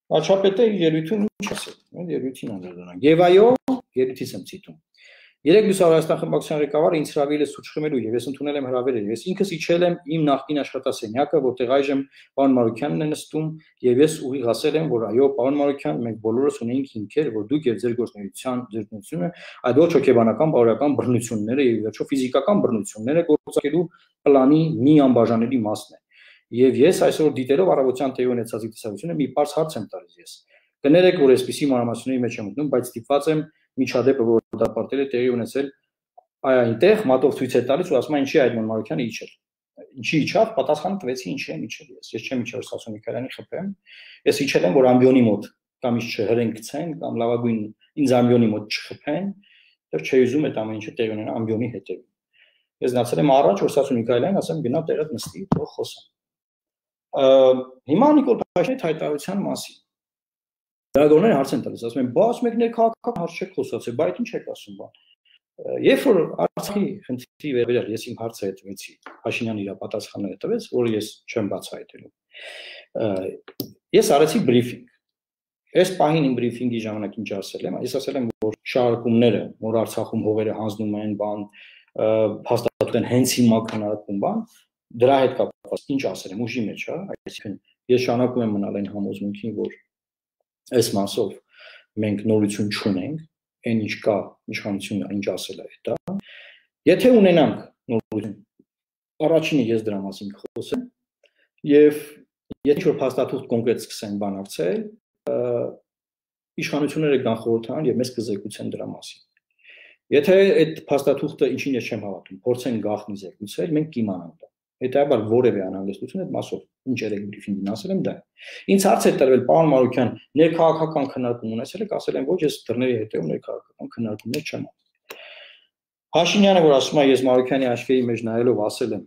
Վարչապետը իր ելույթում ինչ ասել, ելույթին անդրադառնանք։ Եվ այո, ելույթից եմ ցիտում։ Երեք լուսավոր Հայաստան խմբակցության ղեկավարը ինձ հրավիրել է սուտ խմելու եւ ես ընդունել եմ հրավերել։ Ես ինքս իջել եմ իմ նախկին աշխատասենյակը, որտեղ այժմ պարոն Մարուկյանն է նստում եւ ես ուղիղ ասել եմ, որ այո, պարոն Մարուկյան, մենք բոլորս ունենք հիմքեր, որ դուք եւ ձեր գործունեությունը այդ ոչ հոգեբանական, բարոյական բռնությունները եւ վերջո ֆիզիկական բռնությունները գործարկելու պլանի մի անբաժանելի մասն է։ Եվ ես այսօր դիտելով առավոտյան տեղի ունեցած տեսակցությունը մի բարձ հարց եմ տալիս ես։ Կներեք, որ այսպիսի մանրամասնությունների մեջ եմ մտնում, բայց ստիպված եմ միջադեպը, որ դատապարտել է տեղի ունեցել այնտեղ մատով ցույց է տալիս ու ասում է ինչի այդ Մարուկյանը իջել։ Ինչի իջավ, պատասխանը տվեցի ինչի եմ իջել ես։ Ես չեմ իջել Սասունի Քարյանի խփեմ։ Ես իջել եմ, որ ամբիոնի մոտ կամ ինչ չհրենք գցեն կամ լավագույն ինձ ամբիոնի մոտ չխփեն, դեռ չի ուզում այդ ամեն ինչը տեղի ունենա ամբիոնի հետևում։ Ես գնացել եմ առաջ, որ Սասունի Քարյանը ասեմ գնա տեղդ նստի, թող խոսա։ Հիմա Նիկոլ Փաշինյանի հայտարարության մասին Դրագորները հարց են տալիս, ասում են, բաց մեկ ներքաղաքական հարց չեք խոսացել, բայց ինչ եք ասում բան։ Երբ որ Արցախի խնդրի վերաբերյալ ես իմ հարցը հետվեցի, Փաշինյանը իր պատասխանը տվեց, որ ես չեմ բացահայտելու։ Ես արեցի բրիֆինգ։ Այս պահին իմ բրիֆինգի ժամանակ ինչ ասել եմ, ես ասել եմ, որ շարժումները, որ Արցախում հողերը հանձնում են, բան, հաստատում են հենց հիմա քննարկում բան, դրա հետ կապված ինչ ասել եմ, ուժի մեջ, հա, այսինքն ես շարունակում եմ մնալ այն համոզմունքին, որ այս մասով մենք նորություն չունենք, այն ինչ կա իշխանությունը ինչ ասել է դա։ Եթե ունենանք նորություն, առաջինը ես դրա մասին կխոսեմ, եւ եթե ինչ-որ փաստաթուղթ կոնկրետ սկսեն բանակցել, իշխանությունները կան խորհրդարան եւ մեզ կզեկուցեն դրա մասին։ Եթե այդ փաստաթուղթը ինչին ես չեմ հավատում, փորձեն գաղտնի զեկուցել, մենք կիմանանք դա։ Հետաբար որևէ անհանգստություն այդ մասով ինչ երեք բրիֆինգին ասել եմ դա։ Ինձ հարց է տրվել պարոն Մարուկյան, ներքաղաքական քննարկում ունեցել եք, ասել եմ ոչ, ես դռների հետևում ներքաղաքական քննարկումներ չեմ անում։ Փաշինյանը որ ասում է ես Մարուկյանի աչքերի մեջ նայելով ասել եմ,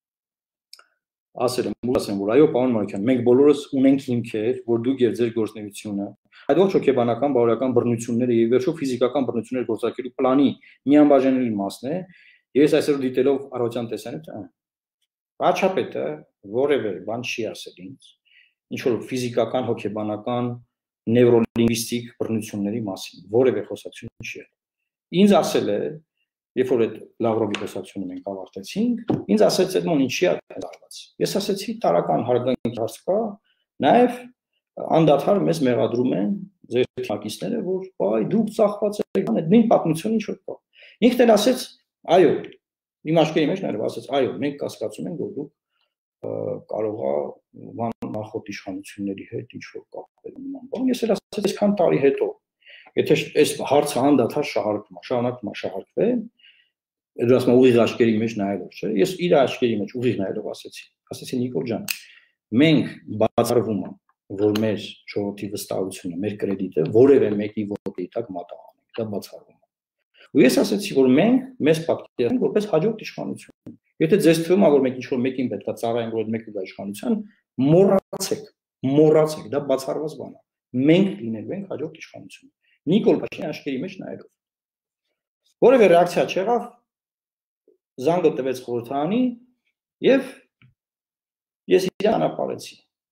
որ այո պարոն Մարուկյան, մենք բոլորս ունենք հիմքեր, որ դուք եւ ձեր գործունեությունը այդ ոչ հոգեբանական, բարոյական բռնությունները եւ վերջո ֆիզիկական բռնություններ գործարկելու պլանի մի անբաժանելի մասն է։ Ես այսօր դիտելով առողջան տեսանյութը Վարչապետը որևէ բան չի ասել ինձ, ինչ որ ֆիզիկական, հոգեբանական, նևրոլինգվիստիկ բռնությունների մասին, որևէ խոսակցություն չի եղել։ Ինձ ասել է, երբ որ այդ Լավրովի խոսակցությունը մենք ավարտեցինք, ինձ ասեց այդ մոն ինչի է դարված։ Ես ասեցի տարական հարգանքի հարց կա, նաև անդադար մեզ մեղադրում են ձեր թակիցները, որ բայ դուք ծախված եք, այդ նույն պատմությունը ինչ որ կա։ Ինքն էլ ասեց, այո, իմ աչքերի մեջ նաև ասեց, այո, մենք կասկածում ենք, որ դուք կարող է նախորդ իշխանությունների հետ ինչ որ կապել նման բան։ Ես էլ ասեցի, այսքան տարի հետո, եթե այս հարցը անդադար շարունակում է շահարկվել, դու ասում ես ուղիղ աչքերի մեջ նայելով, չէ՞։ Ես իր աչքերի մեջ ուղիղ նայելով ասեցի Նիկոլ ջան, մենք բացառվում ենք, որ մեր ժողովրդի վստահությունը, մեր կրեդիտը որևէ մեկի ոտքի տակ մատաղանենք, դա բացառվում է։ Ու ես ասեցի, որ մենք մեզ պատկերացնենք որպես հաջորդ իշխանություն։ Եթե ձեզ թվում է, որ մենք ինչ-որ մեկին պետք է ծառայենք, որ այդ մեկը գա իշխանության, մոռացեք, դա բացառված բան է։ Մենք լինելու ենք հաջորդ իշխանությունը։ Նիկոլ Փաշինյանի աչքերի մեջ նայելով։ Որևէ ռեակցիա չեղավ, զանգը տվեց խորհրդարանի եւ ես իրան ճանապարհեցի։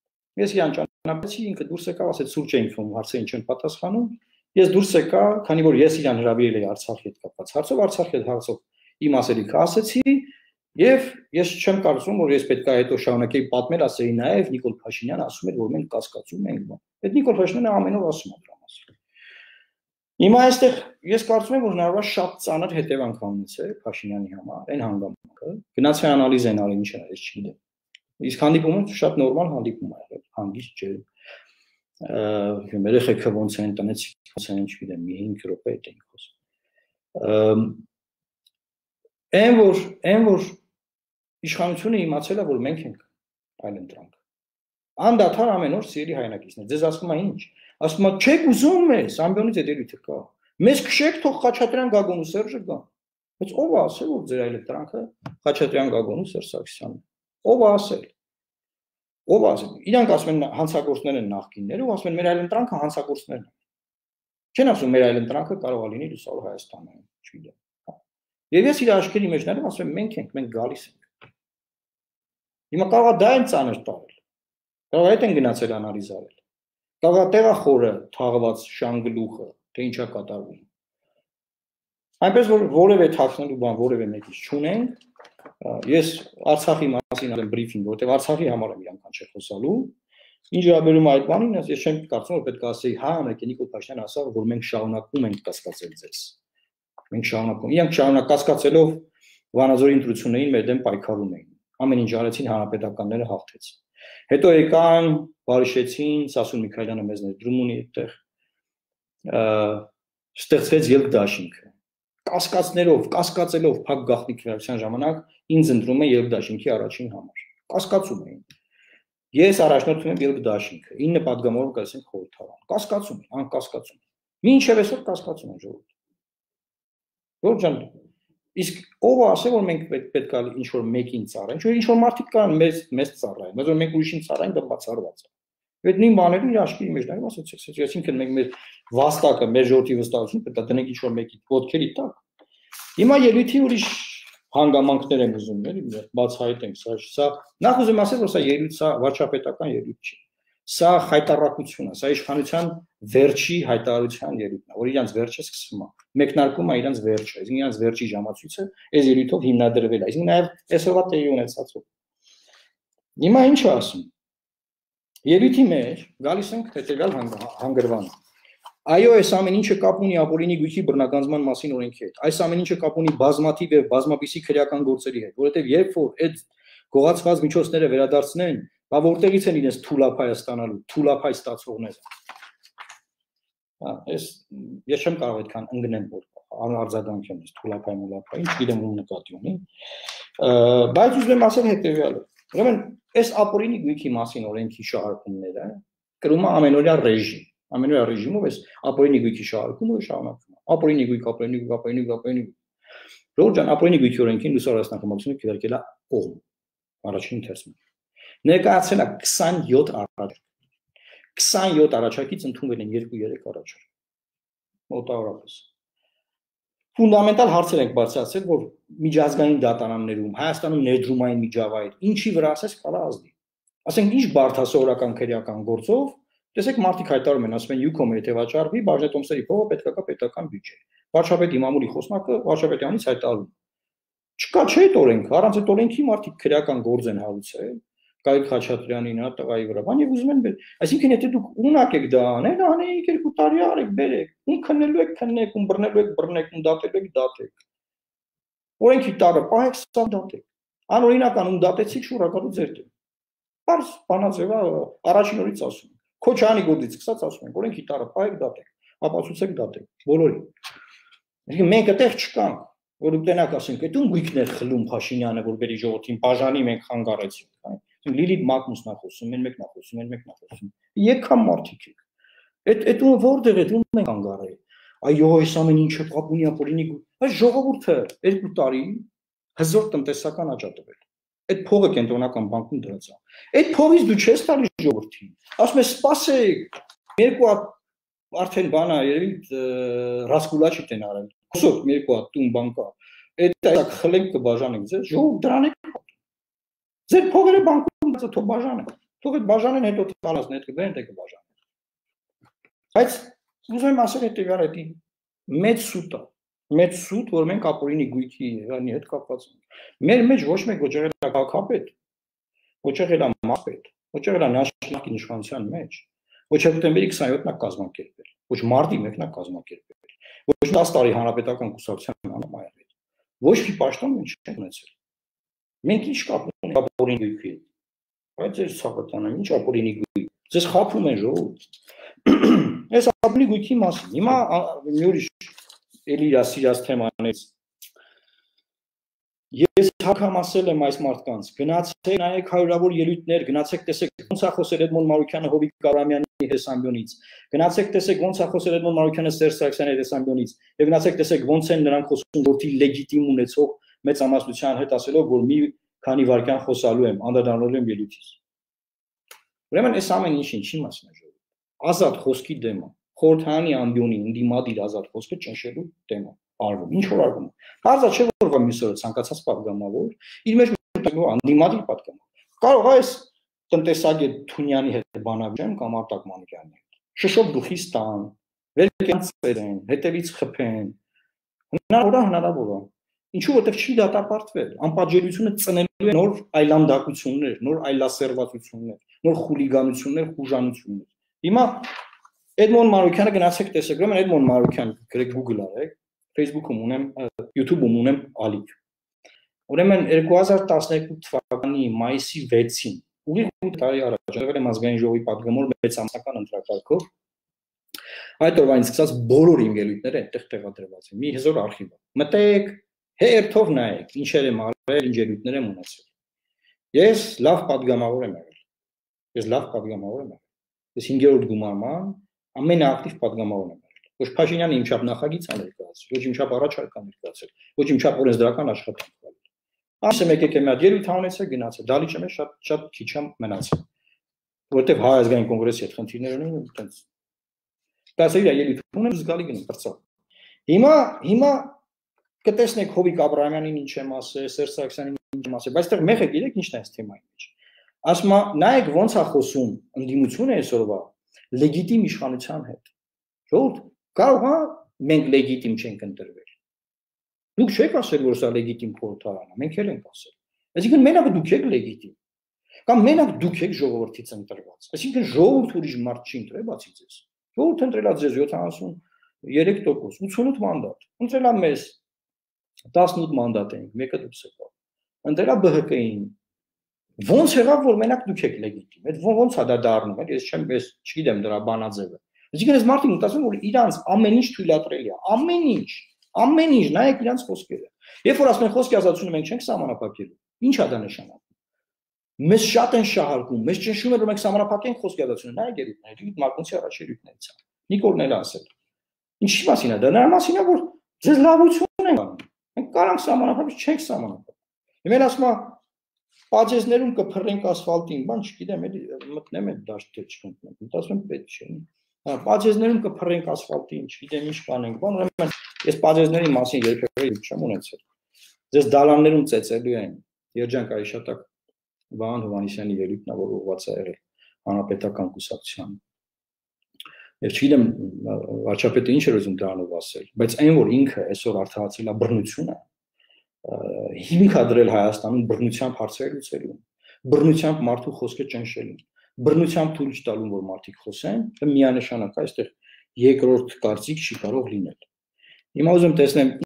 Ինքը դուրս եկավ, ասեց սուրճ էինք խմում, հարցերին չեն պատասխանում։ Ես դուրս եկա, քանի որ ես իրան հրավիրել էի Արցախի հետ կապված հարցով, Արցախի հետ հարցով իմ ասելիքը ասեցի եւ ես չեմ կարծում, որ ես պետք է հետո շարունակեի պատմել, ասեի նաեւ Նիկոլ Փաշինյանը ասում էր, որ մենք կասկածում ենք բան։ Այդ Նիկոլ Փաշինյանը ամեն օր ասում է դրա մասին։ Հիմա այստեղ ես կարծում եմ, որ հնարավոր շատ ծանր հետևանք ունեցել Փաշինյանի համար, այն հանգամանքը։ Գնացի անալիզ են արել, ինչ է, ես չգիտեմ։ Իսկ հանդիպումը շատ նորմալ հանդիպում է եղել, հանգիստ չէ։ Երեխեքը ոնց են տնեցիք, ոնց են, չգիտեմ, մի 5 րոպե հետ ենք խոսում։ Այն որ իշխանությունը իմացել է, որ մենք ենք այլընտրանք։ Անդադար ամեն օր սիրելի հայրենակիցներ, ձեզ ասում է ինչ։ Ասում է, չեք ուզում մեզ, ամբիոնից այդ ելույթը կա։ Մեզ քշեք, թող Խաչատրյան Գագոն ու Սերժը գան։ Բայց ով է ասել, որ ձեր այլընտրանքը Խաչատրյան Գագոն ու Սերժ Սարգսյանն է։ Ով է ասել։ Իրանք ասում են հանցագործներ են նախկինները, ու ասում են մեր այլընտրանքը հանցագործներն են։ Չեն ասում մեր այլընտրանքը կարող է լինի լուսավոր Հայաստանը, չգիտեմ։ Եվ ես իր աչքերի մեջ նայում ասում եմ մենք գալիս ենք։ Հիմա կարող է դա են ծանր տարել։ Կարող է այդ են գնացել անալիզ արել։ Տեղախորը թաղված շանգլուխը, թե ինչա կատարվում։ Այնպես որ որևէ թաքնելու բան որևէ մեկից չունենք, ես Արցախի մասին ալեմ բրիֆինգ, որտեղ Արցախի համար եմ իրանք անչեր խոսալու, ինչ վերաբերում այդ բանին, ես չեմ կարծում, որ պետք է ասեի, հա, Նիկոլ Փաշինյանը ասավ, որ մենք շարունակում ենք կասկածել ձեզ։ Մենք շարունակում, իրանք շարունակ կասկածելով Վանաձորի ընտրություններին մեր դեմ պայքարում էին։ Ամեն ինչ արեցին, հանրապետականները հաղթեցին։ Հետո եկան, բարիշեցին, Սասուն Միքայելյանը մեզ ներդրում ունի այդտեղ, ստեղծվեց ելքդաշինքը։ Կասկածելով փակ գաղտնիք քվեարկության ժամանակ ինձ ընտրում են ելքդաշինքի առաջին համար։ Կասկածում էին։ Ես առաջնորդում եմ ելքդաշինքը, 9 падգամավոր կասենք խորհրդարան։ Կասկածում են, անկասկածում։ Մինչև այսօր կասկածում են ժողովուրդ։ Ժողովուրդ ջան, իսկ ով ասե որ մենք պետք է ինչ որ մեկին ծառայենք, ինչ որ մարդիկ կան մեզ ծառայեն, բայց որ մենք ուրիշին ծառայենք, դա բացառված է։ Այդ նույն բաները իր աշկի մեջ դայում ասեցիք, այսինքն մենք մեր վաստակը, մեր ժողովրդի վստահությունը պետք է դնենք ինչ որ մեկի ոտքերի տակ։ Հիմա ելույթի ուրիշ հանգամանքներ եմ ուզում, էլի բացահայտենք, սա նախ ուզում ասել, որ սա ելույթ, սա վարչապետական ելույթ չի։ Սա հայտարարություն է, սա իշխանության վերջի հայտարարության ելույթն է, որ իրանց վերջը սկսվում է։ Մեկնարկում է իրանց վերջը, այսինքն իրանց վերջի ժամացույցը այս ելույթով հիմնադրվել է, այսինքն նաև այսօրվա տեղի ունեցածով։ Հիմա ինչ է ասում։ Ելույթի մեջ գալիս ենք հետևյալ հանգրվանը։ Այո, այս ամեն ինչը կապ ունի ապօրինի գույքի բռնագանձման մասին օրենքի հետ։ Այս ամեն ինչը կապ ունի բազմաթիվ եւ բազմապիսի քրեական գործերի հետ, որովհետեւ երբ որ այդ գողացված միջոցները վերադարձնեն, բա որտեղից են իրենց թուլափայը ստանալու, թուլափայ ստացողները։ Ես չեմ կարող այդքան ընկնեմ, որ արձագանքեմ այս թուլափայ մոլափայ, ինչ գիտեմ ում նկատի ունի։ Բայց ուզում եմ ասել հետեւյալը։ Ուրեմն այս ապօրինի գույքի մասին օրենքի շահարկումները կրում է ամենօրյա ռեժիմ։ Ամենօրյա ռեժիմով այս ապօրինի գույքի շահարկումը շարունակվում է։ Ապօրինի գույք։ Ժողովուրդ ջան, ապօրինի գույքի օրենքին լուսավոր հանրապետությունը քվեարկել է կողմ։ Առաջին ընթերցում։ Ներկայացել է 27 առաջարկ։ 27 առաջարկից ընդունվել են 2-3 առաջարկ։ Մոտավորապես։ Ֆունդամենտալ հարցեր ենք բարձրացրել, որ միջազգային դատարաններում, Հայաստանում ներդրումային միջավայր, ինչի վրա ասես կարա ազդի։ Ասենք ինչ բարդասովորական քրեական գործով, տեսեք մարդիկ հայտարարում են, ասում են յուքոմը եթե վաճառվի, բաժնետոմսերի փողը պետք է գա պետական բյուջե։ Վարչապետի մամուլի խոսնակը վարչապետյանից հայտարարում։ Չկա չէ այդ օրենքը, առանց այդ օրենքի մարդիկ քրեական գործ են հարուցել, Գայլ Խաչատրյանին, հա տղայի վրա, բան եւ ուզում են բեր։ Այսինքն եթե դուք ունակ եք դա անել, անեիք 2 տարի արեք, բերեք։ Ում քննելու եք քննեք, ում բռնելու եք բռնեք, ում դատելու եք դատեք։ Օրենքի տարը պահեք, սա դատեք։ Անօրինական ում դատեցիք շուրակալու ձեր դեմ։ Պարզ բանաձևա առաջին օրից ասում ենք։ Քոչյանի գործից սկսած ասում ենք, օրենքի տարը պահեք, դատեք, ապացուցեք դատեք, բոլորին։ Այսինքն մենք այդտեղ չկանք, որ ուտենակ ասենք, այդ ում գույքներ խլում Փաշինյանը, որ բերի ժողովրդին բաժանի մենք խանգարեցինք, հա։ Լիլիթ Մակմուսն է խոսում, մեկն է խոսում։ Եկան մարդիկ եք։ Այդ ում որտեղ է, ում ենք անգարել։ Այո, այս ամեն ինչը կապ ունի ապօրինի գույք։ Այս ժողովուրդը 2 տարի հզոր տնտեսական աճ ա տվել։ Այդ փողը կենտրոնական բանկում դրած է։ Այդ փողից դու չես տալի ժողովրդին։ Ասում ես, սպասեք, 2 հատ արդեն բան է, երևի ռասկուլաչիտ են արել։ Խոսոք 2 հատ տուն բան կա։ Այդ խլենք կբաժանենք ձեզ, ժողովուրդ դրան եք։ Ձեր փողերը բանկում թող բաժանեն։ Թող այդ բաժանեն հետո տալածն հետ կբերեն դե կբաժանեն։ Բայց ուզում եմ ասել հետեւյալը, դա մեծ սուտ է։ Մեծ սուտ, որ մենք ապօրինի գույքի հետ կապված ենք։ Մեր մեջ ոչ մեկ ոչ եղել է քաղաքապետ, ոչ եղել է մարզպետ, ոչ եղել է նախկին իշխանության մեջ, ոչ հոկտեմբերի 27-ն է կազմակերպել, ոչ մարտի 1-ն է կազմակերպել, ոչ 10 տարի հանրապետական կուսակցության անում այել։ Ոչ մի պաշտոն մենք չենք ունեցել։ Մենք ինչ կապ ունենք ապօրինի գույքի հետ։ Բայց ձեր ցավատանը ինչ ապօրինի գույք։ Ձեզ խափում են ժողովուրդ։ Այս ապօրինի գույքի մասին։ Հիմա մի ուրիշ էլի իրասիրած թեմանից։ Ես հակամասել եմ այս մարդկանց։ Գնացեք նայեք հարյուրավոր ելույթներ, գնացեք տեսեք ոնց է խոսել Էդմոն Մարուկյանը Հովիկ Կարամյանի հեսամբյոնից։ Գնացեք տեսեք ոնց է խոսել Էդմոն Մարուկյանը Սերժ Սարգսյանի հեսամբյոնից։ Եվ գնացեք տեսեք ոնց են նրանք խոսում որտի լեգիտիմ ունեցող մեծամասնության հետ ասելով, որ մի քանի վայրկյան խոսալու եմ, անդրադառնալու եմ ելույթից։ Ուրեմն այս ամեն ինչը ինչի մասին է ժողովուրդ։ Ազատ խոսքի դեմը, խորհրդանի ամբիոնի ընդդիմադիր ազատ խոսքը ճնշելու դեմը արվում։ Ինչ որ արվում։ Հարցը չէ որ միսորը ցանկացած պատգամավոր իր մեջ ընդդիմադիր պատգամավոր։ Կարող է այս տնտեսագետ Թունյանի հետ բանավիճեմ կամ Արտակ Մանուկյանի հետ։ շշով գլխից տան, վերկյանցերեն, հետևից խփեն։ Հնարավոր է։ Ինչու որտեղ չի դատապարտվել, անպատժելիությունը ծնելու է նոր այլանդակություններ, նոր այլասերվածություններ, նոր խուլիգանություններ, խուժանություններ։ Հիմա Էդմոն Մարուկյանը գնացեք տեսեք, ուրեմն Էդմոն Մարուկյան գրեք Google արեք, Facebook-ում ունեմ, YouTube-ում ունեմ ալիք։ Ուրեմն 2012 թվականի մայիսի 6-ին, ուղիղ 8 տարի առաջ, եղել եմ ազգային ժողովի պատգամավոր մեծ ամսական ընտրակարգով, այդ օրվանից սկսած բոլոր իմ ելույթները այդտեղ տեղադրված են, մի հզոր արխիվ է։ Մտեք, հերթով նայեք, ինչեր եմ արել, ինչ ելույթներ եմ ունեցել։ Ես լավ պատգամավոր եմ եղել։ Ես 5-րդ գումարման ամենաակտիվ պատգամավորն եմ եղել։ Ոչ Փաշինյանը իմ չափ նախագիծ ա ներկայացրել, ոչ իմ չափ առաջարկ ա ներկայացրել, ոչ իմ չափ օրենսդրական աշխատանք ա։ Ամսը մեկ եկել մի հատ ելույթ անեցել, գնացել, դալիճը մեջ շատ քիչ եմ մնացել։ Որտեվ Հայ ազգային կոնգրեսի հետ խնդիրներ ունեն, այտենց։ Դասերի ելույթ ունեմ, զգալի գնում բրծա։ Հիմա կտեսնեք Հովիկ Աբրահամյանին ինչ եմ ասել, Սերժ Սարգսյանին ինչ եմ ասել, բայց այդտեղ մեղը գիտեք ինչն է այս թեմայի մեջ։ Ասում է, նայեք ոնց է խոսում ընդդիմությունը այսօրվա լեգիտիմ իշխանության հետ։ Ժողովուրդ, կարող է մենք լեգիտիմ չենք ընտրվել։ Դուք չեք ասել, որ սա լեգիտիմ խորհրդարան է, մենք էլ ենք ասել։ Այսինքն մենակ դուք եք լեգիտիմ։ Կամ մենակ դուք եք ժողովրդից ընտրված։ Այսինքն ժողովուրդ ուրիշ մարդ չի ընտրել բացի ձեզ։ Ժողովուրդը ընտրել է ձեզ 73%, 88 մանդատ։ Ընտրել է մեզ 18 մանդատ ենք, մեկը դուք եք։ Ընտրել է ԲՀԿ-ին։ Ոնց եղավ, որ մենակ դուք եք լեգիտիմ։ Այդ ոնց է դա դառնում, ես չգիտեմ դրա բանաձևը։ Այսինքն այս մարդիկ մտածում որ իրանց ամեն ինչ թույլատրելի է, ամեն ինչ, նայեք իրանց խոսքերը։ Երբ որ ասում են խոսքի ազատությունը մենք չենք սահմանափակելու, ի՞նչ է դա նշանակում։ Մեզ շատ են շահարկում, մեզ ճնշում են որ մենք սահմանափակենք խոսքի ազատությունը, նայեք ելույթները, Մարկոնցի առաջ ելույթներից է։ Նիկոլն էլ ասել։ Ինչի մասին է դա։ Նրա մասին է որ ձեզ լավություն են անում։ Մենք կարանք սահմանափակել, չենք սահմանափակել։ Հիմա ասում է Պաճեզներում կփռենք ասֆալտին, բան չգիտեմ, էլի մտնեմ այդ դաշտը չմտնեմ։ Մտածում եմ պետք չէ։ Պաճեզներում կփռենք ասֆալտին, չգիտեմ ինչ կանենք, բան ուրեմն ես պաճեզների մասին երբևէ չեմ ունեցել։ Ձեզ դալաններում ծեծելու են երջանկայի շատակ Վահան Հովհաննիսյանի ելույթն է, որ ուղղված է եղել հանրապետական կուսակցությանը։ Ես չգիտեմ վարչապետը ինչ էր ուզում դրանով ասել, բայց այն որ ինքը այսօր արդարացել է բռնությունը, հիմք է դրել Հայաստանում բռնությամբ հարցեր լուծելու, բռնությամբ մարդու խոսքը ճնշելու, բռնությամբ թույլ չտալու որ մարդիկ խոսեն, միանշանակ այստեղ երկրորդ կարծիք չի կարող լինել։ Հիմա ուզում տեսնեմ